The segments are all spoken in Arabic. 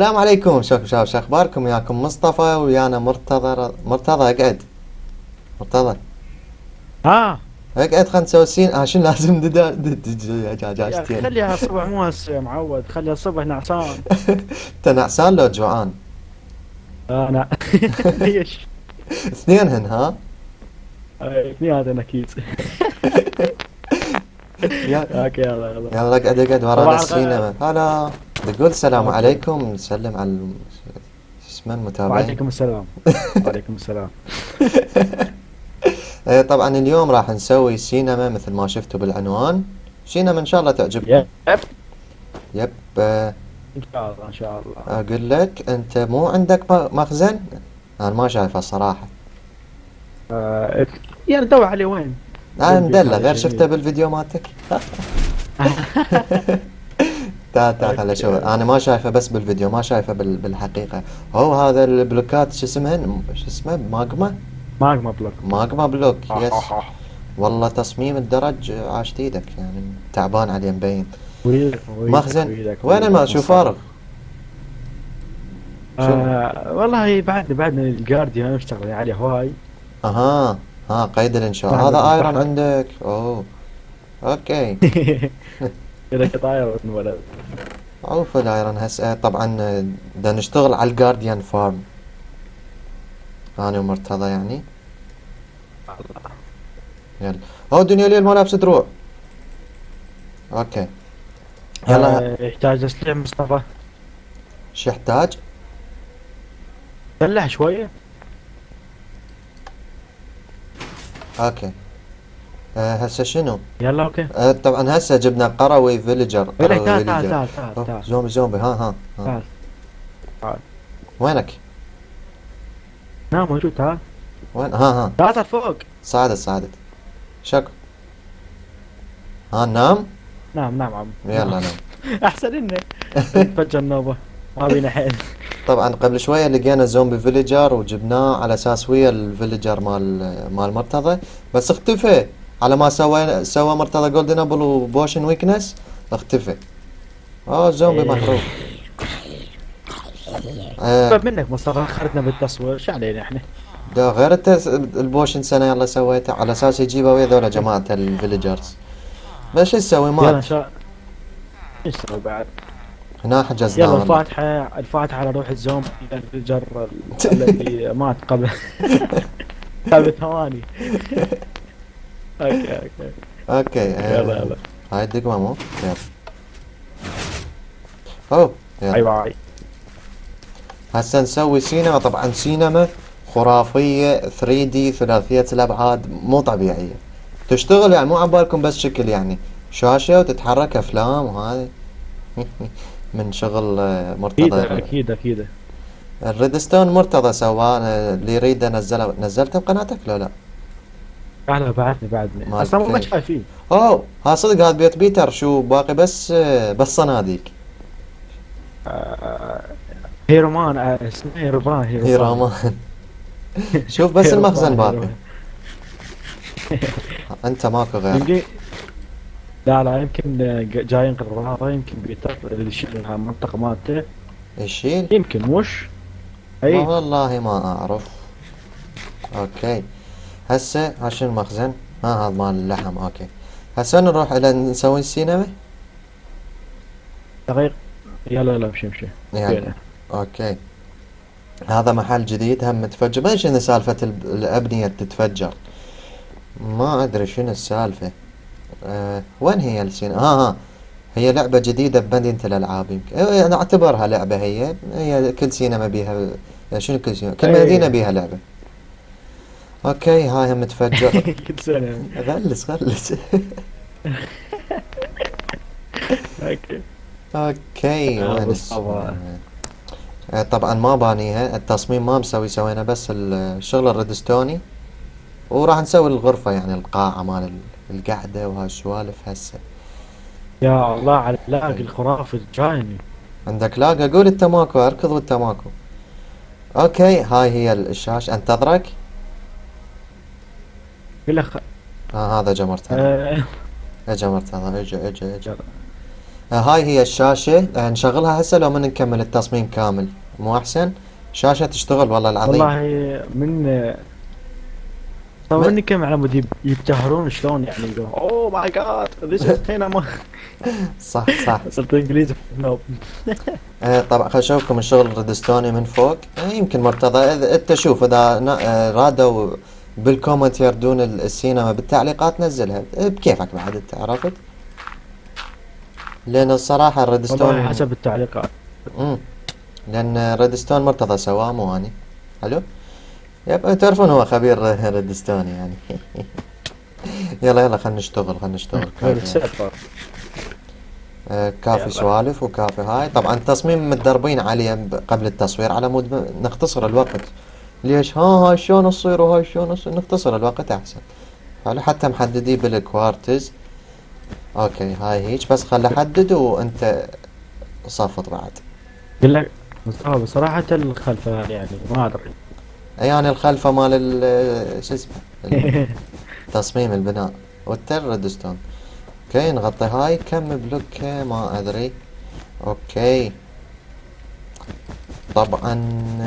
السلام عليكم. شلونكم شباب؟ شو اخباركم؟ وياكم مصطفى ويانا مرتضى اقعد. مرتضى اه اقعد، خلنا نسوي السين. شنو لازم يا أخي دجاجتين. خليها الصبح مو هسه يا معود، خليها الصبح نعسان. انت نعسان لو جوعان؟ انا ليش؟ اثنينهن ها. اثنيناتنا اكيد. يا اوكي يلا يلا. يلا اقعد اقعد ورانا صباح الخير. السينما. هلا. تقول السلام اوكي. عليكم، نسلم على شو اسمه المتابعين. وعليكم السلام. وعليكم السلام. طبعا اليوم راح نسوي سينما مثل ما شفتوا بالعنوان. سينما ان شاء الله تعجبكم. يب. يب. ان شاء الله ان شاء الله. اقول لك انت مو عندك مخزن؟ انا ما شايفه الصراحه. آه يا ندور عليه وين؟ انا بالبيت مدلع هذا غير شفته جميل. بالفيديو مالتك. تعال تعال خل اشوف. اوكي. انا ما شايفه بس بالفيديو، ما شايفه بالحقيقه. هو هذا البلوكات شو اسمهن؟ شو اسمه؟ ماجما. ماجما بلوك. ماجما بلوك يس. والله تصميم الدرج عاشت ايدك، يعني تعبان عليه مبين. ويدك ويدك مخزن ويدك وين؟ ويدك ما شو فارغ. شو؟ والله بعدنا الجارديان نشتغل عليه هواي. اها. ها قيد الانشاء. بعد هذا ايرون بنفتحه. عندك؟ اوه. اوكي. كذا طاير ولد. عوف الايرون هسه طبعا. بدنا نشتغل على الجارديان فارم انا ومرتضى يعني. يلا. هو دنيا ليل ما لابس دروع. اوكي. يلا. يحتاج تسليح مصطفى. شو يحتاج؟ دلع شوية. اوكي. هسه شنو؟ يلا اوكي. طبعا هسه جبنا قروي فيليجر، يلا قروي تعال تعال فيليجر. تعال تعال تعال زومبي زومبي. ها ها ها. تعال تعال. وينك؟ نعم موجود تعال. وين؟ ها ها. تعال فوق. صعدت صعدت. شكو. ها نام. نعم نعم عم يلا نعم. نام. احسن انه تفجر نوبة. ما بينا حيل. طبعا قبل شوية لقينا زومبي فيليجر وجبناه على اساس ويا الفيليجر مال مرتضى، بس اختفى. على ما سوى مرتضى جولدن ابل وبوشن ويكنس اختفى. زومبي محروق. آه طيب منك مصطفى اخرتنا بالتصوير، شو علينا احنا؟ ده غير البوشن سنة يلا سويته على اساس يجيبه ويا ذولا جماعة الفيليجرز. بس شو تسوي؟ يلا ان مات. شاء الله. ايش نسوي بعد؟ هنا حجزناه يلا والله. الفاتحة. الفاتحة على روح الزومبي الفجر الذي مات قبل ثواني. اوكي اوكي. اوكي. يلا يلا. هاي الدقمة مو؟ يلا. اوه يلا. باي باي. هسه نسوي سينما. طبعا سينما خرافية 3D ثلاثية الأبعاد مو طبيعية. تشتغل يعني مو عبالكم بس شكل، يعني شاشة وتتحرك أفلام وهذا. من شغل اكيد مرتضى. اكيد اكيد. الريدستون مرتضى سواه. اللي يريد نزله. نزلته بقناتك لو لا؟ انا بعدني مال اصلا ما كيف؟ شايفين. اوه ها صدق. هذا بيت بيتر. شو باقي؟ بس صناديق. آه، هيرومان. اسمه هيرومان هي هيرومان. رامان. شوف بس المخزن هيرومان باقي. هيرومان. انت ماكو غير. يمكن. لا لا يمكن جاي ينقذ الرهاطة، يمكن بيتر اللي يشيل المنطقة مالته. يشيل. يمكن مش. اي. والله ما اعرف. اوكي. هسه عشان المخزن. هذا مال اللحم. اوكي. هسه نروح الى نسوي السينما. دقيق. يلا يلا امشي امشي. يعني. فينا. اوكي. هذا محل جديد هم متفجر. ما شنو سالفة الأبنية تتفجر. ما أدري شنو السالفة. وين هي السينما؟ ها. هي لعبة جديدة بمدينة الألعاب يمكن. أنا أعتبرها لعبة. هي كل سينما بيها. شنو كل سينما؟ كل مدينة اي. بيها لعبة. أوكي. هاي هم متفجر. كل سنة. غلس غلس. اوكي. اوكي. وين مصطفى. طبعا ما بانيها التصميم، ما مسوي. سوينا بس الشغل الريدستوني. وراح نسوي الغرفة، يعني القاعة مال القعدة وهالسوالف هسه. يا الله على اللاقي الخرافي جايني. عندك لاقة؟ قول انت ماكو. اركض وانت ماكو. اوكي. هاي هي الشاشة. انتظرك. قل لك. هذا جمرت هذا. آه، اجا مرتضى. اجا اجا اجا. يلا. هاي هي الشاشة. نشغلها هسه لو من نكمل التصميم كامل؟ مو احسن؟ شاشة تشتغل والله العظيم. والله من طبعا اني كم على مود يبتهرون شلون يعني يقول اوه ماي جاد ذيس از سينما. صح صح. صرت انجليزي نوب. طبعا خل اشوفكم الشغل الردستوني من فوق. يمكن مرتضى اذا انت شوف اذا رادوا بالكومنت يردون السينما بالتعليقات نزلها بكيفك بعد انت عرفت. لان الصراحة والله الردستون حسب التعليقات. امم لان ريدستون مرتضى سواه مو اني. حلو. يب تعرفون هو خبير ريدستوني يعني. يلا يلا خلينا نشتغل خلينا نشتغل غير كافي. السالفة. كافي يلا. سوالف وكافي هاي طبعا التصميم متدربين عليه قبل التصوير على مود نختصر الوقت. ليش هاي شلون تصير وهاي شلون تصير نختصر الوقت احسن. حلو حتى محدديه بالكوارتز. اوكي هاي هيك بس خل احدد وانت صفط بعد. قل لك مصطفى بصراحة الخلفة هذه يعني ما ادري. يعني الخلفة مال شو اسمه تصميم البناء والتر ريدستون. اوكي نغطي هاي كم بلوك ما ادري. اوكي طبعا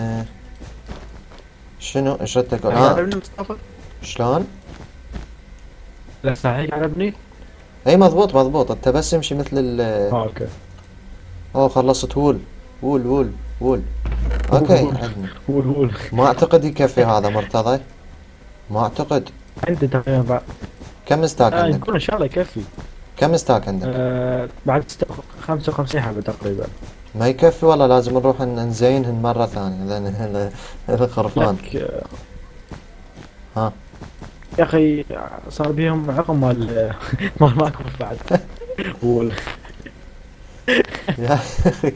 شنو ايش ردت اقول عجبني مصطفى؟ شلون؟ لا صحيح عجبني؟ اي مضبوط مضبوط انت بس امشي مثل ال اوكي. اوه خلصت وول وول وول وول. اوكي عندنا. قول. ما اعتقد يكفي هذا مرتضى. ما اعتقد. عندي تقريبا بعد كم ستاك عندك؟ يكون ان شاء الله يكفي. كم ستاك عندك؟ بعد 55 حبة تقريبا. ما يكفي والله لازم نروح نزينهن مرة ثانية لان الخرفان. لك ها يا اخي صار بيهم عقم مال مال ماكو بعد. قول. يا أخي.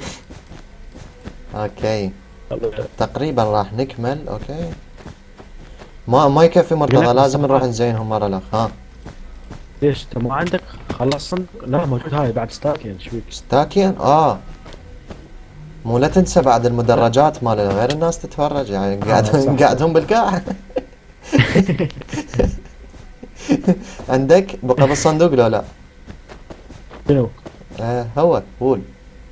اوكي تقريبا راح نكمل. اوكي ما يكفي مرتضى لازم نروح نزينهم مرة الاخ. ها ليش انت ما عندك خلص صندوق؟ لا موجود هاي بعد ستاكين ايش فيك؟ ستاكين مو لا تنسى بعد المدرجات مال غير الناس تتفرج يعني صح. قاعدهم بالقاع. عندك بقى بالصندوق لو لا؟ شنو؟ هو قول.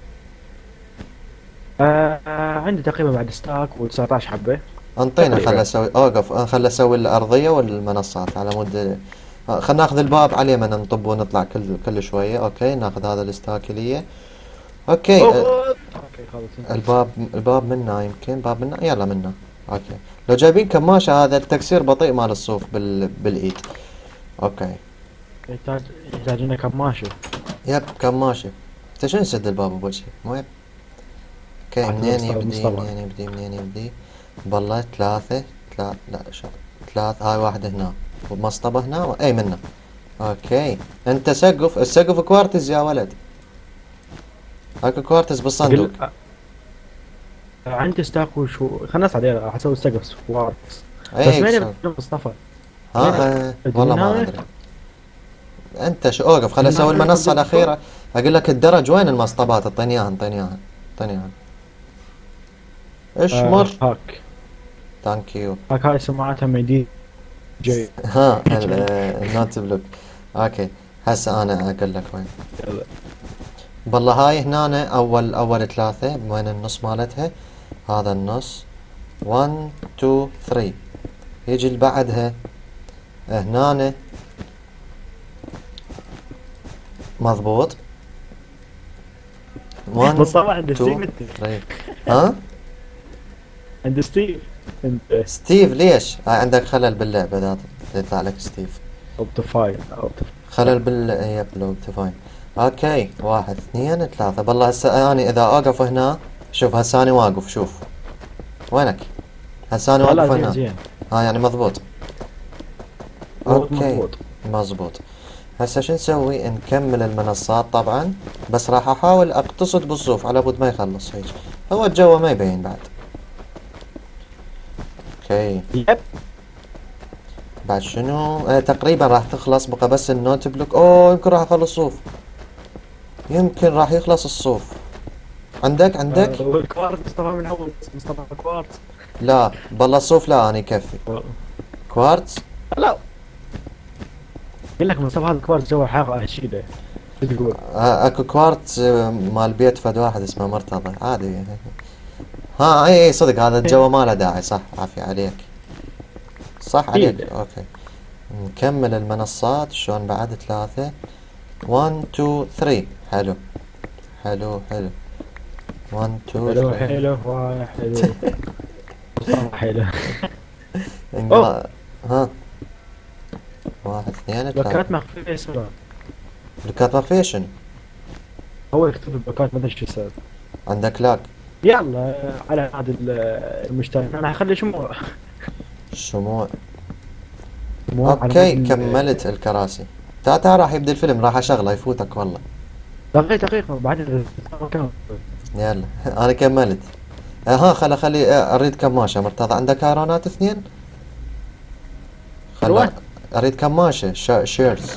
عندي تقريبا بعد ستاك و19 حبة. انطينا تقريبا. خل اسوي اوقف خل اسوي الارضية والمنصات على مود. خل ناخذ الباب على اليمين نطب ونطلع كل شوية. اوكي ناخذ هذا الستاك ليه. اوكي اوكي خلص. الباب منا يمكن باب منا يلا منا. اوكي لو جايبين كماشة هذا التكسير بطيء مال الصوف بالايد. اوكي يحتاج لنا كماشة. يب كماشة. انت شنو نسد الباب بوجهك مو يب. اوكي عاد منين مصطفى- يبدي مصطفى. منين يبدي. بالله ثلاثة لا ثلاثة هاي واحدة هنا ومصطبة هنا اي منا. اوكي انت السقف كوارتز يا ولد. اكو كوارتز بالصندوق. عندي ستاك وشو خلنا نصعد يلا راح اسوي سقف سوار. بس اي وين مصطفى؟ والله ما هناك؟ ادري. انت شو اوقف خل اسوي هناك المنصة عند الاخيرة. اقول لك الدرج وين المصطبات اعطيني اياها. اشمر. هاك ثانك يو. هاي سماعتها ميدي جاي. ها النوت بلوك. اوكي هسه انا اقول لك وين. يلا. بالله هاي هنا اول ثلاثة وين النص مالتها. هذا النص 1 2 3. يجي اللي بعدها هنا مضبوط 1 مصطفى عند 2 ستيف انت. 3. ها عند ستيف انت. ستيف ليش عندك خلل باللعبة اذا يطلع لك ستيف. اوبتيفاين خلل يب لو تفاين. اوكي 1 2 3. بالله هسه اني اذا اوقف هنا شوف هسه اني واقف شوف وينك. هسه اني واقف هنا. زين يعني مضبوط. اوكي مضبوط. مضبوط. هسه شو نسوي نكمل المنصات طبعا بس راح احاول اقتصد بالصوف على بود ما يخلص هيك. هو الجو ما يبين بعد. اوكي يب بعد شنو تقريبا راح تخلص بقى بس النوت بلوك. اوه يمكن راح اخلص صوف. يمكن راح يخلص الصوف. عندك الكوارت مصطفى من اول مصطفى كوارت. لا بالله الصوف لا انا يكفي. كوارتز لا قل لك مصطفى هذا الكوارت جوا حاجة اشيله. شو تقول؟ اكو كوارتز مال بيت فد واحد اسمه مرتضى عادي. ها اي صدق هذا الجو ما له داعي، صح عافية عليك. صح عليك اكيد. اوكي. نكمل المنصات شلون بعد 3 1 2 3 حلو حلو حلو 1 2 حلو 3 حلو حلو. مصطفى حلو. اوه ها 1 2 3. بلوكات مخفية اسمها. بلوكات ما فيها شنو؟ هو يكتب البلوكات ما ادري شو السبب. عندك لاج. يلا على هذا المشترك انا حخلي شموع. شموع. شموع على اوكي مود كملت الكراسي. تا راح يبدأ الفيلم، راح اشغله يفوتك والله. دقيقة بعد كم. يلا انا كملت. ها خلي اريد كماشة. مرتضى عندك ايرونات 2؟ شلون؟ اريد كماشة شيرز.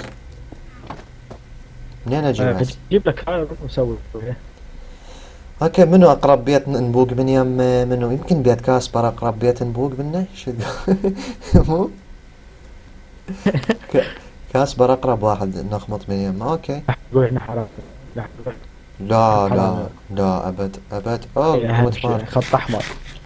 منين اجيبها؟ بجيب لك هاي وسوي. اوكي منو اقرب بيت نبوق من يم منو؟ يمكن بيت كاسبر اقرب بيت نبوق منه. شو مو كاسبر اقرب واحد نخمط من يم. اوكي. قول احنا حرام. لا لا لا ابد ابد. اوه اهم شيء خط احمر.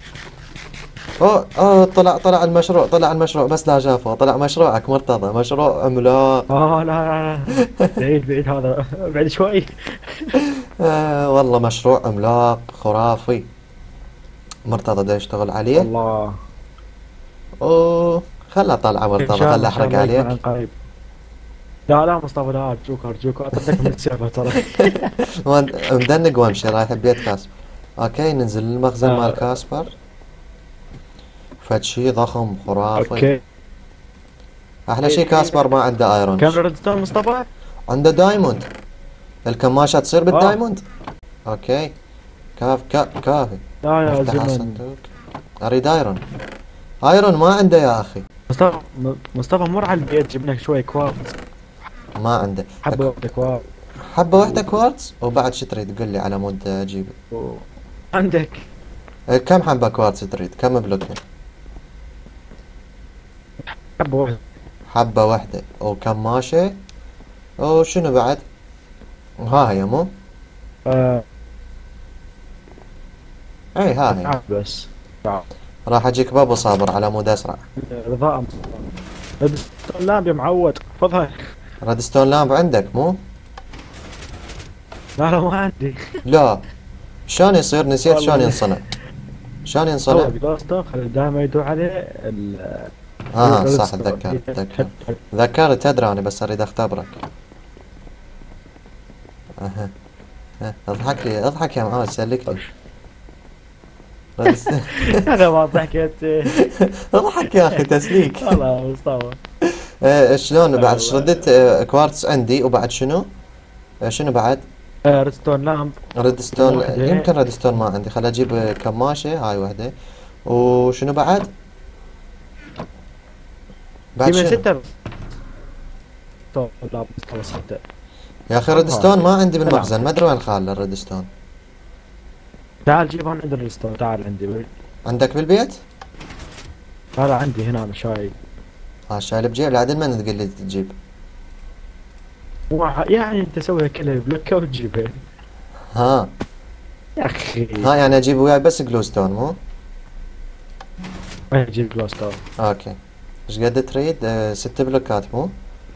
اوه طلع المشروع، طلع المشروع بس لا جافه. طلع مشروعك مرتضى، مشروع عملاق. لا لا بعيد هذا بعد شوي. والله مشروع عملاق خرافي. مرتضى دا يشتغل عليه. الله. اوه خله طلعه مرتضى، خله احرق عليك. قريب. لا مصطفى لا ارجوك اعطيك من السالفه ترى. مدنق وامشي رايح بيت كاسبر. اوكي ننزل المخزن مال كاسبر. فد شي ضخم خرافي. اوكي. احلى شي كاسبر ما عنده ايرون. كم ريدستون مصطفى؟ عنده دايموند. الكماشة تصير بالدايموند. اوكي كافي. لا يا افتح زلمه. الصندوق. اريد ايرون. ايرون ما عنده يا اخي. مصطفى مر على البيت جبنا لك شوي كوارتز. ما عنده. حبه واحده كوارتز. حبة واحدة كوارتز. وبعد شو تريد قل لي على مود اجيبه. عندك كم حبة كوارتز تريد؟ كم بلوكين؟ حبه واحده. حبة واحدة وكماشة. وشنو بعد؟ ها هي مو؟ اي ها هي. بس راح اجيك بابو صابر على مود اسرع. رضاء اللامب يا معود خذها. ريدستون لامب عندك مو؟ لا ما عندي. لا شلون يصير؟ نسيت شلون ينصنع. شلون ينصنع؟ خلي دائما يدور عليه صح تذكرت تدري انا بس اريد اختبرك. اضحك لي اضحك يا معود سلكني. هذا ما ضحكت. اضحك يا اخي تسليك. والله مصطفى. شلون بعد ردت كوارتز عندي وبعد شنو؟ شنو بعد؟ ريدستون لامب. ريدستون يمكن ريدستون ما عندي. خل اجيب كماشة هاي وحدة. وشنو بعد؟ بعد شنو؟ 6 لا مصطفى 6. يا اخي ريدستون ما عندي بالمخزن، ما ادري وين خال الريدستون. تعال جيب هون عند الريدستون. تعال عندي. عندك بالبيت؟ لا عندي هنا انا شايل. شايل بجيب العدل من تقول لي تجيب. يعني انت سويها كلها بلوكه وتجيبها. ها يا اخي يعني اجيب وياي بس جلوستون مو؟ اجيب جلوستون. اوكي ايش قد تريد؟ 6 بلوكات مو؟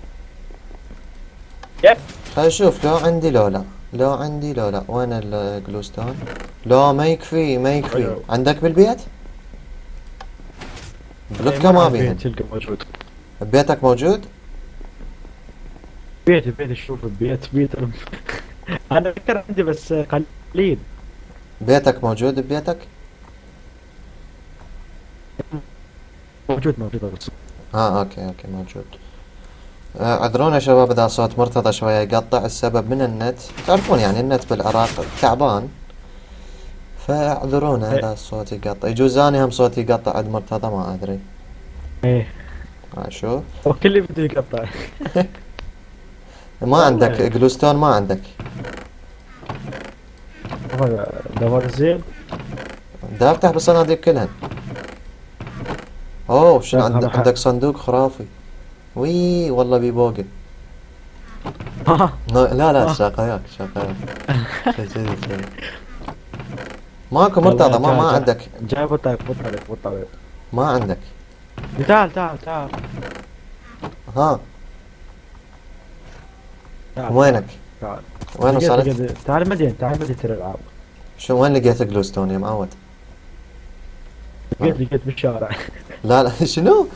يب. خلينا نشوف لو عندي لو لا. لو عندي لو لا. وين الجلوستون؟ لا ما يكفي ما يكفي. عندك بالبيت؟ بلوكة ما بيها. موجود. ببيتك موجود؟ بيت شوف بيت انا فكر عندي بس قليل. بيتك موجود ببيتك؟ موجود بس. اوكي موجود. اعذرونا يا شباب اذا صوت مرتضى شوية يقطع. السبب من النت، تعرفون يعني النت بالعراق تعبان، فاعذرونا اذا الصوت يقطع. يجوز اني هم صوتي يقطع عند مرتضى ما ادري. ايه شوف وكل اللي بده يقطع. ما عندك جلوستون؟ ما عندك؟ دور زين. دا افتح بالصناديق كلهن. شنو عندك صندوق خرافي. وي والله بيبوقل. لا لا شقاياك شقاياك. شي. ماكو مرتضى، ما عندك. جاي بالطريق. ما عندك. تعال. ها تعال وينك؟ تعال. وين وصلت؟ تعال مدينة الألعاب. شو وين لقيت جلوستون يا معود؟ لقيت بالشارع. لا لا شنو؟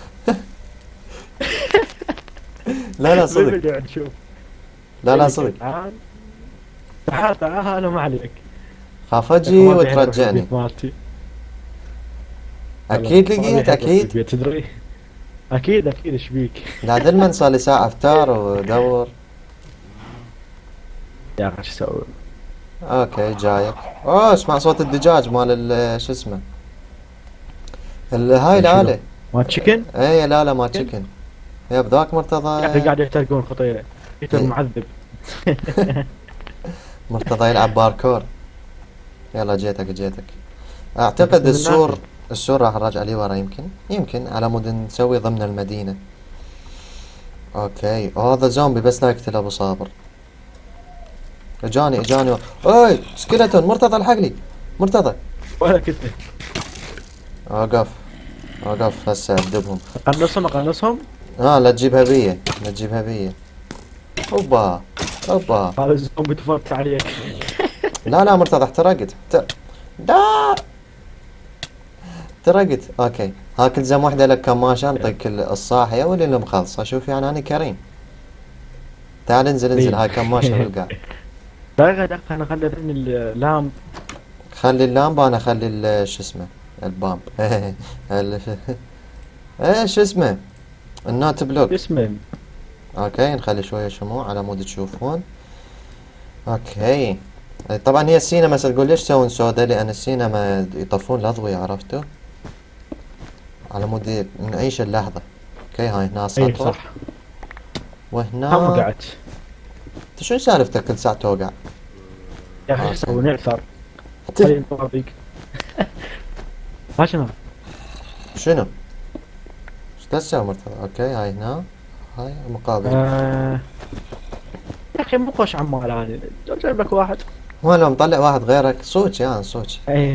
لا لا صدق. بالفيديو شوف. لا صدق. تعال ما عليك. خاف اجي وترجعني. اكيد لقيت اكيد. تدري؟ اكيد ايش بيك؟ لا دلمن صار لي ساعة افتار ودور. يا اخي شو اسوي؟ اوكي جايك. اوه اسمع صوت الدجاج مال شو اسمه. هاي الآلة. ما تشيكن؟ اي لا ما تشيكن. يا بذاك مرتضى. قاعد يحترقون خطيرة. يتر معذب. مرتضى يلعب باركور. يلا جيتك. اعتقد السور راح نرجع لي ورا يمكن على مود نسوي ضمن المدينة. اوكي هذا زومبي بس لا يقتل ابو صابر. اجاني اي سكيلتون. مرتضى الحق لي مرتضى. ولا كنت. اوقف هسه ادبهم. اقنصهم. لا تجيبها بيه. اوبا هذا الزومبي تفرت عليك. لا مرتضى احترقت. لا احترقت. اوكي هاك الزم وحده لك كماشة انطيك الصاحية واللي مخلصة. شوف يعني انا كريم. تعال انزل هاي كماشة بالقاع. لا انا خلي اللامب. خلي اللامب انا اخلي شو اسمه البامب. شو اسمه النوت بلوك اسمه. اوكي نخلي شوية شموع على مود تشوفون. اوكي طبعا هي السينما تقول ليش تسوون سودا، لان السينما يطفون الاضوية عرفتوا على مود نعيش اللحظة. اوكي هاي هنا سطر. صح. وهنا وقعت. انت شو سالفتك كل ساعة توقع؟ يا اخي شو اسوي؟ نعثر. طيب طابق. ها شنو؟ ايش تسوي مرتضى؟ اوكي هاي هنا هاي المقابل. يا اخي مو خوش عمال هذا. جايب لك واحد. هو لو مطلع واحد غيرك صوت اي.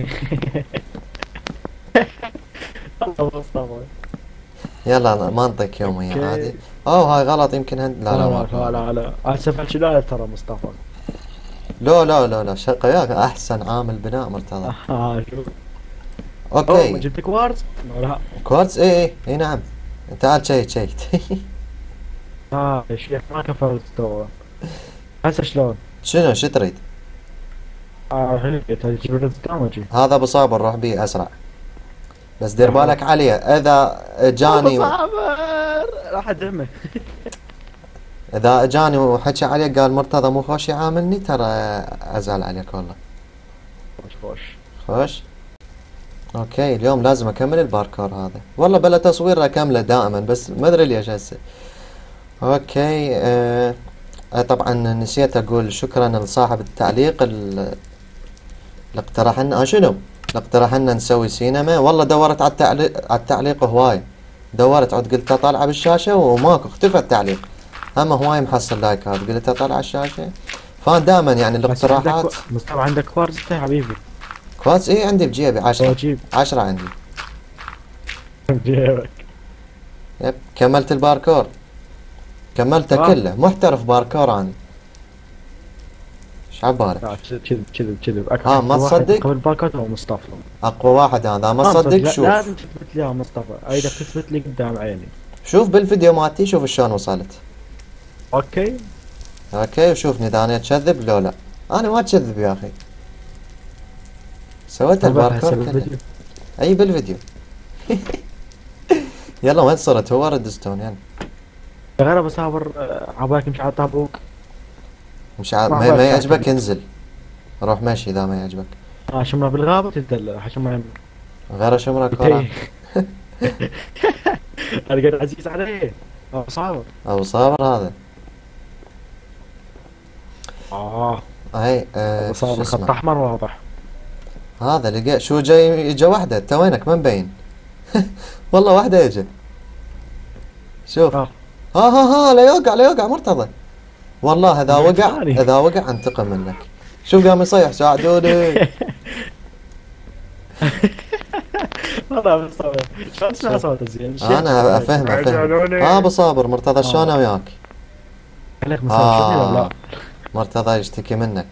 الله مصطفى. يلا ما نعطيك يومية عادي. هاي غلط يمكن لا اسف لا ترى مصطفى. لا شقياك احسن عامل بناء مرتضى. شوف. اوكي جبت كوارتز؟ لا كوارتز اي نعم. تعال شيت. يا شيخ ما كفرت تو. هسه شلون؟ شو تريد؟ تجيب الدمج. هذا ابو صابر روح بيه اسرع. بس دير بالك عليه اذا اجاني. ابو صابر راح ادعمه. اذا اجاني وحكى عليه قال مرتضى مو خوش يعاملني ترى ازعل عليك والله. خوش. اوكي اليوم لازم اكمل الباركور هذا والله بلا تصوير اكمله دائما بس ما ادري ليش هسه. اوكي طبعا نسيت اقول شكرا لصاحب التعليق اللي اقترح لنا شنو؟ اقترح لنا نسوي سينما. والله دورت على التعليق هواي. دورت عد قلت طالعه بالشاشة وماكو اختفى التعليق. هم هواي محصل لايكات قلت طالع على الشاشة. فان دائما يعني الاقتراحات. مصطفى عندك كوارتز يا حبيبي؟ كوارتز اي عندي بجيبي 10. 10 عندي بجيبك. يب كملت الباركور. كملته كله محترف باركور انا. ايش عبالك؟ كذب ما تصدق؟ قبل الباركور هو مصطفى. اقوى واحد هذا ما تصدق. شوف لازم تثبت لي يا مصطفى. اذا تثبت لي قدام عيني. شوف بالفيديو مالتي شوف شلون وصلت. اوكي وشوفني اذا انا اكذب لو لا. انا ما اكذب يا اخي. سويت الباركور كله. اي بالفيديو. يلا وين صرت؟ هو ريدستون يعني. غير ابو صابر عبالك مش على طابوق. مش ما يعجبك انزل. روح ماشي اذا ما يعجبك. شمرة بالغابة تدل حشمرة. غير شمرة كورة. انا قاعد عزيز عليه. ابو صابر هذا. هاي ابو صابر خط احمر واضح. هذا لقى شو جاي. اجا وحده انت وينك ما مبين. والله وحده اجا. شوف ها لا يوقع مرتضى. والله اذا وقع انتقم منك. شوف قام يصيح ساعدوني. والله مصطفى شلون تسمع صوته زين؟ انا افهم. ابو صابر مرتضى شلونه وياك؟ خليك مصطفى شوفني ولا لا؟ مرتضى يشتكي منك.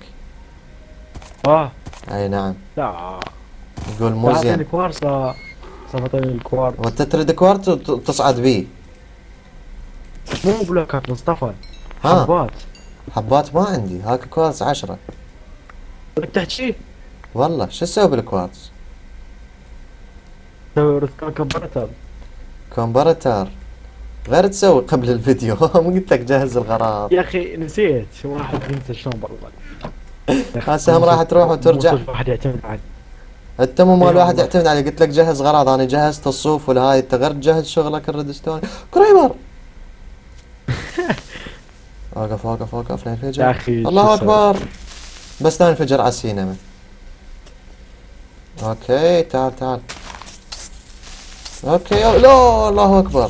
اي نعم. لا يقول مو زين. اعطيني كوارتز صفتني الكوارتز. وانت تريد كوارت وتصعد بيه. مو بلوكات مصطفى، ها. حبات. حبات ما عندي، هاك كوارتز 10. بدك تحكي؟ والله شو اسوي بالكوارتز؟ سوي ريسكان كمبرتر. كومبرتر غير تسوي قبل الفيديو. مو قلت لك جهز الغراض. يا اخي نسيت، واحد ينسى شلون والله. هسه هم راح تروح وترجع. مو واحد يعتمد عليه. انت مو مال واحد يعتمد عليه، قلت لك جهز غراض، انا جهزت الصوف والهاي، انت غير تجهز شغلك الريدستون. كريمر. وقف لا يا ينفجر. اخي الله اكبر. بس لا ينفجر على السينما. اوكي تعال. اوكي لا الله اكبر.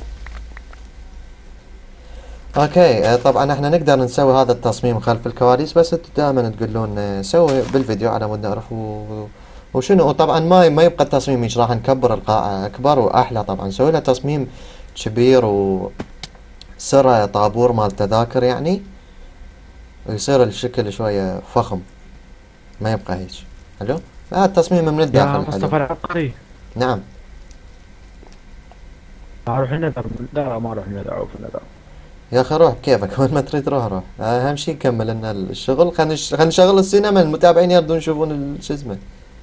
اوكي طبعا احنا نقدر نسوي هذا التصميم خلف الكواليس، بس انتم دائما تقولون سوي بالفيديو على مود نعرف وشنو. وطبعا ما يبقى التصميم ايش راح نكبر القاعة اكبر واحلى. طبعا نسوي لها تصميم كبير وسرة طابور مال تذاكر يعني، ويصير الشكل شوية فخم، ما يبقى هيك. حلو. لا التصميم من الداخل يا مصطفى حلو. العبقري. نعم. اروح النذر. لا ما اروح النذر. يا اخي روح كيفك، وين ما تريد روح. اهم شي نكمل لنا الشغل. خلينا نشغل السينما، المتابعين يردون يشوفون شو اسمه.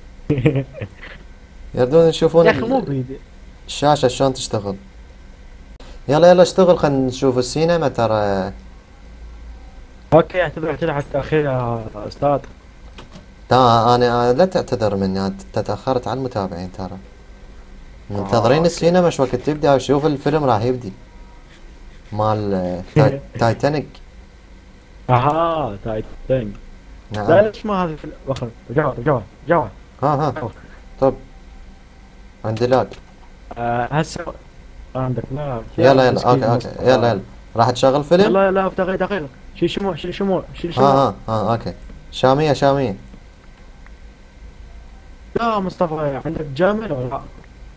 يردون يشوفون يا اخي مو بيدي. الشاشة شلون تشتغل. يلا اشتغل، خلينا نشوف السينما ترى. اوكي اعتذر على التاخير يا استاذ. لا انا لا تعتذر مني، انت تاخرت على المتابعين ترى. منتظرين السينما شو وقت تبدا، وشوف الفيلم راح يبدي مال تايتانيك. تايتانيك. نعم. لا ليش ما هذا الفيلم جوا. ها طب عندي لاج. هسه عندك لا. يلا اوكي يلا راح تشغل فيلم. لا دقيقة. شيل شموع. ها اوكي. شامية. لا مصطفى عندك جامع ولا لا؟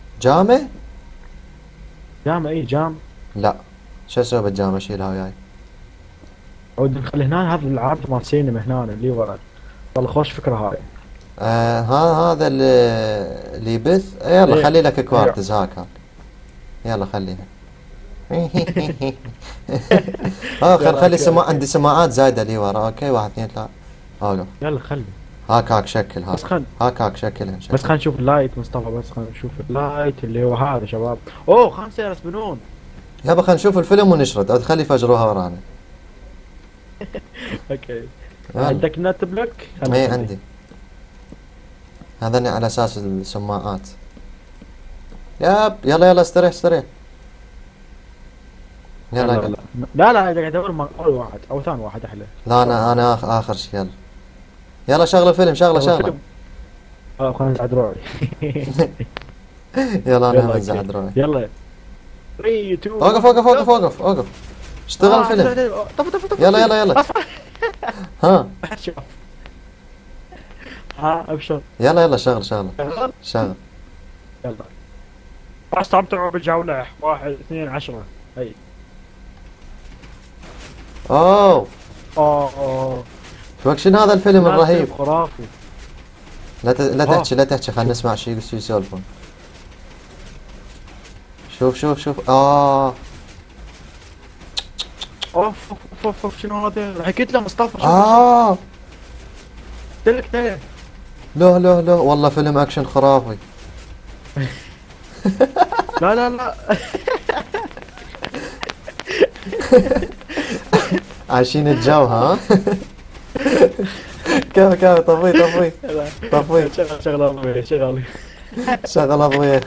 جامع اي جام. لا شو اسوي بالجامع، شيلها وياي. ودي نخلي هنا هذا العرض مال سينما هنا اللي ورا. والله خوش فكرة هاي. هذا اللي يبث. يلا إيه. خلي لك كوارتز هاك. يلا خليها. خلي عندي سماعات زايدة لي ورا. اوكي 1 2 3 اوقف. يلا خلي. هاك شكل بس هاك شكلها. بس خلينا نشوف اللايت مصطفى، بس خلينا نشوف اللايت اللي هو هذا شباب. اوه 5 يرسبنون. يابا خلينا نشوف الفيلم ونشرد، او تخلي يفجروها ورانا. اوكي. عندك نت بلوك؟ اي عندي. هذا على اساس السماعات. يلا استريح. يلا لا قاعد ادور اول واحد او ثاني واحد احلى. لا انا اخر شيء. يلا شغله فيلم شغله. خلينا نزعل روحي. يلا انا بنزع دروعي. يلا 3 2 اوقف. اشتغل فيلم. طف يلا ها ابشر. يلا شغل. يلا استمتعوا بالجولة. 1 2 10. هي اوه شنو هذا الفيلم الرهيب خرافي. لا تحكي خلينا نسمع شو يسولفون. شوف اوف شنو هذا؟ حكيت له مصطفى. قلت لا والله فيلم اكشن خرافي. لا عايشين الجو ها. كيف طفي. شغل اضوية.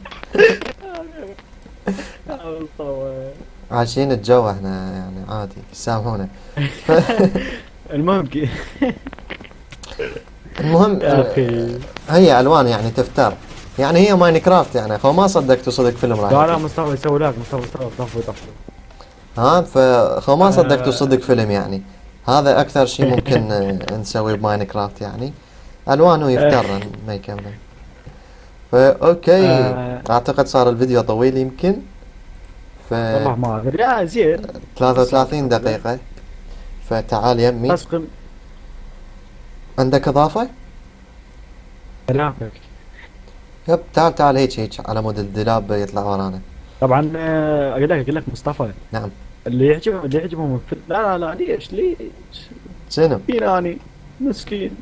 عايشين الجو احنا يعني عادي سامحونا. المهم هي الوان يعني تفتر، يعني هي ماينكرافت يعني. ما صدقت صدق فيلم راح. لا مصطفى يسوي لاك. مصطفى طفي. ها فخو ما صدقتوا آه صدق فيلم يعني. هذا اكثر شيء ممكن نسويه بماينكرافت يعني. الوانه يفتر ما يكمل. فاوكي. آه اعتقد صار الفيديو طويل يمكن. ف والله ما ادري، زين. صار 33 الحمد لله. دقيقة. فتعال يمي. اسقم عندك اضافة؟ كلامك. يب تعال تعال هيك هيك على مود الدولاب يطلع ورانا. طبعا اقول لك مصطفى، نعم. اللي يعجبهم لا لا لا، ليش شنو؟ فيناني مسكين.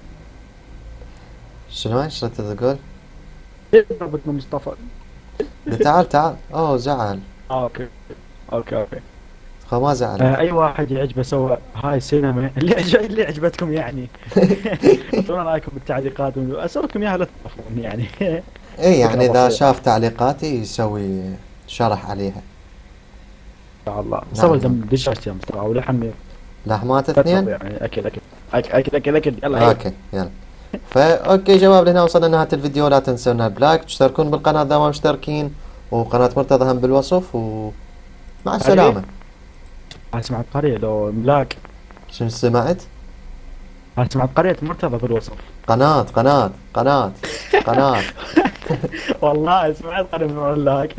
شنو ايش رحت تقول؟ ليش ضربتنا مصطفى؟ تعال تعال. اوه زعل. اوكي اوكي. خو ما زعل. اي واحد يعجبه سوى هاي السينما اللي عجبتكم يعني. اعطونا رايكم بالتعليقات واسوي لكم اياها لا تخافون يعني. اي فكره يعني اذا بسيطه شاف تعليقاتي يسوي شرح عليها. ان شاء الله. نعم سوي نعم. دم دشاش يا مصطفى ولحم. لحمات لا تفضل اثنين. يعني، اكل يلا عيد. اوكي يلا. اوكي شباب لهنا وصلنا لنهاية الفيديو. لا تنسونا بلايك تشتركون بالقناة اذا ما مشتركين. وقناة مرتضى هم بالوصف. ومع قرية، السلامة. اسمع القرية لو ملاك. شنو سمعت؟ اسمع قرية مرتضى بالوصف. قناة. قناة. والله سمعت قرية ملاك.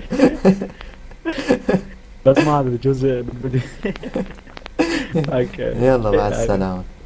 بس ما ادري جزء بالفيديو. اوكي. يلا مع السلامة.